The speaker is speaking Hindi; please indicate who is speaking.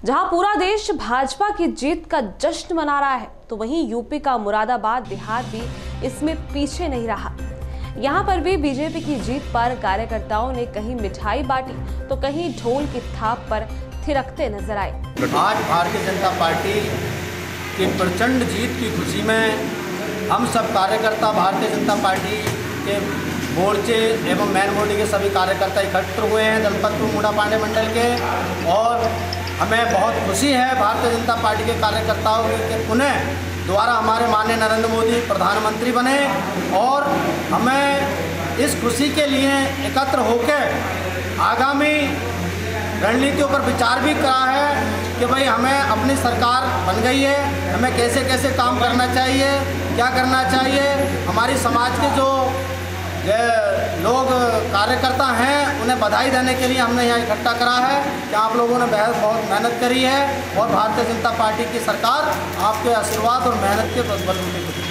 Speaker 1: जहां पूरा देश भाजपा की जीत का जश्न मना रहा है, तो वहीं यूपी का मुरादाबाद देहात भी इसमें पीछे नहीं रहा। यहां पर भी बीजेपी की जीत पर कार्यकर्ताओं ने कहीं मिठाई बांटी तो कहीं ढोल की थाप पर थिरकते नजर आए।
Speaker 2: आज भारतीय जनता पार्टी की प्रचंड जीत की खुशी में हम सब कार्यकर्ता भारतीय जनता पार्टी के मोर्चे एवं मैन मोर्चे के सभी कार्यकर्ता इकट्ठे हुए हैं दलपतपुर मुड़ा पांडे मंडल के, और हमें बहुत खुशी है भारतीय जनता पार्टी के कार्यकर्ताओं के पुनः द्वारा हमारे माननीय नरेंद्र मोदी प्रधानमंत्री बने, और हमें इस खुशी के लिए एकत्र होकर आगामी रणनीतियों पर विचार भी करा है कि भाई हमें अपनी सरकार बन गई है, हमें कैसे कैसे काम करना चाहिए, क्या करना चाहिए। हमारी समाज के जो लोग कार्यकर्ता हैं उन्हें बधाई देने के लिए हमने यहाँ इकट्ठा करा है कि आप लोगों ने बहुत मेहनत करी है, और भारतीय जनता पार्टी की सरकार आपके आशीर्वाद और मेहनत के बलबूते